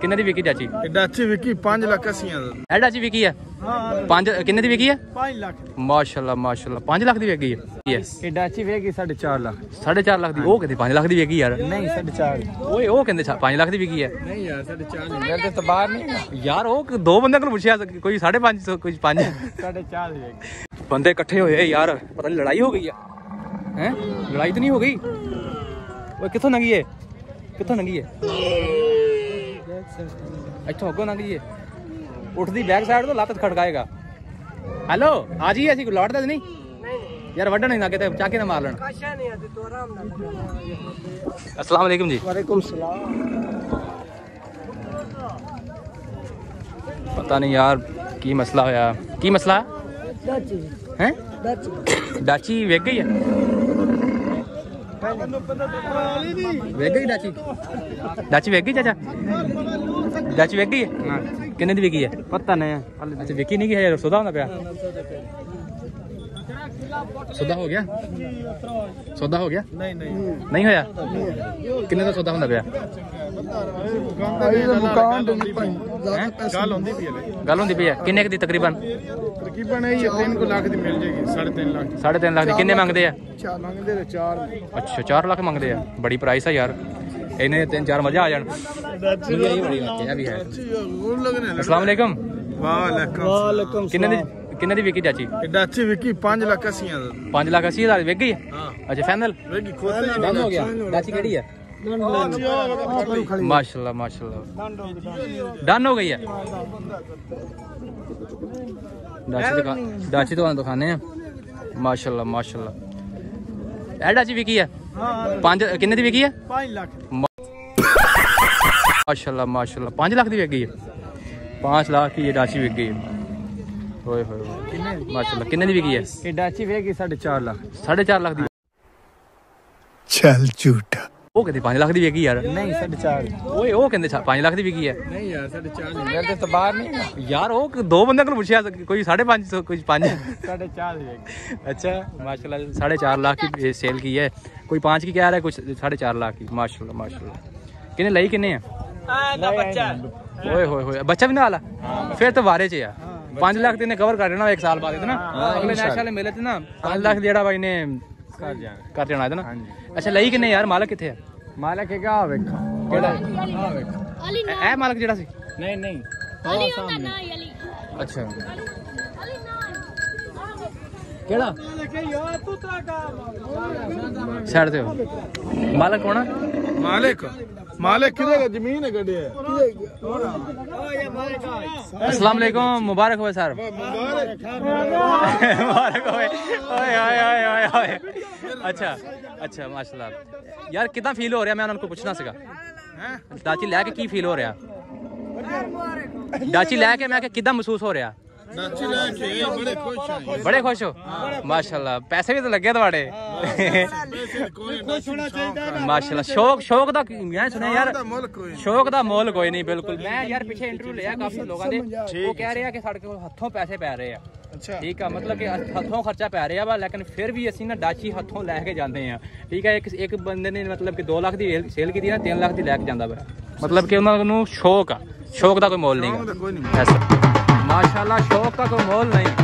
किन्ने दी विकी चाची? डाची विकी 5 लाख 80,000। ए डाची विकी है? पांच किन्ने दी विकी है? 5 लाख। माशाल्लाह माशाल्लाह 5 लाख दी विकी है। ये डाची वेगी 4.5 लाख। 4.5 लाख दी? ओ कहते 5 लाख दी विकी यार। नहीं 4.5। ओए ओ कहते 5 लाख दी विकी है। नहीं यार 4.5 मेरे तो बाहर नहीं यार ओ दो बंदे को पूछया कोई 5.5 कोई 5 4.5 वेगी। बंदे इकट्ठे होए यार पता नहीं लड़ाई हो गई है। हैं लड़ाई तो नहीं हो गई? ओए किथों लंगी है? किथों लंगी है? इथों अगों लंगी है। उठदी बैक साइड तो लत खड़काएगा। हेलो आ जी ऐसी लौटदा नहीं यार वड्डा नहीं लगे चाके ना मार लेना। अस्सलाम वालेकुम जी। वालेकुम सलाम। पता नहीं यार की मसला होया। की मसला है? डाची वेग गई है? वेग गई डाची? डाची वेग गई चाचा? डाची वेग गई है? किन्ने दी विकी है? पता नहीं। अच्छा विकी नहीं की है सौदा होंदा पिया? सौदा हो गया? सौदा हो गया? नहीं नहीं नहीं होया? किन्ने दा सौदा होंदा पिया? गल होंदी पई है। किन्ने दी तकरीबन? तकरीबन 3 लाख दी मिल जाएगी। 3.5 लाख। 3.5 लाख दी किन्ने मंगदे आ? 4 मंगदे ते 4। अच्छा 4 लाख मंगदे आ। बड़ी प्राइस है यार। इन्हें 3-4 मजा आ जान। यही बड़ी बात है भी है। अस्सलाम वालेकुम। वालेकुम। किन्ने दी विकी चाची? डाची विकी 5 लाख 80,000। 5 लाख 80,000 विक गई है? अच्छा फाइनल वेगी खोते बंद हो गया। डाची केड़ी है? माशाल्लाह माशाल्लाह डन हो गई है। डाची तो दिखाने हैं। माशाल्लाह माशाल्लाह ए डाची विकी है? 5 किन्ने दी विकी है? 5 लाख। माशाल्लाह माशाल्लाह 5 लाख दी विक गई है। 5 लाख की ये डाची विक गई है। होए होए माशाल्लाह किन्ने दी विकी है? ये डाची वेगी 4.5 लाख। 4.5 लाख दी? चल झूठा। वो कहते 5 लाख दी विकी यार। नहीं 4.5। ओए ओ कहते 5 लाख दी विकी है। नहीं यार 4.5 मेरे तो बाहर नहीं। यार ओ दो बंदे को पूछया कोई 5.5 कोई 5। 4.5 वेगी। अच्छा माशाल्लाह 4.5 लाख की सेल की है। कोई 5 की कह रहा है कुछ 4.5 लाख की। माशाल्लाह माशाल्लाह किन्ने लई किन्ने है? बच्चा। ओए होए होए बच्चा भी ना आला? फिर तो वारे च यार 5 लाख तेने कवर कर देना 1 साल बाद इतना। अगले नेक्स्ट वाले मेले च ना 5 लाख जेड़ा भाई ने कर देना है ना। अच्छा लई किन्ने यार? मालक किथे है? मालक है क्या वेखो केड़ा हां वेखो ए मालक जेड़ा सी? नहीं नहीं अली होंदा ना अली। अच्छा अली ना केड़ा साइड ते हो। मालक कौन है? मालिक मालिक किधर का जमीन है गड्ढे है। अस्सलाम वालेकुम मुबारक हो सर। मुबारक हो। ओए ओए ओए ओए अच्छा अच्छा माशाल्लाह यार कितना फील हो रहा? मैं उनको पूछना सीगा डाची लैके की फील हो रहा? डाची लैके मैं कितना महसूस हो रहा? डाची लेके बड़े खुश हो माशाल्लाह। पैसे भी तो लगे थोड़े माशाल्लाह। शौक दा मैं सुना यार शौक दा मोल कोई नहीं। बिल्कुल मैं यार पीछे इंटरव्यू लिया काफी लोगों ने वो कह रहे हैं कि साडे कोल हथों पैसे पै रहे हैं। अच्छा ठीक है मतलब कि हथों खर्चा पै रहा वा लेकिन फिर भी असी ना डाची हथों लैके जाते हैं। ठीक है एक बंदे ने मतलब कि 2 लाख की सेल की ना 3 लाख की लैके जाता वा। मतलब कि उन्होंने शौक का कोई मोल नहीं। माशाल्लाह शौक का कोई मोल नहीं।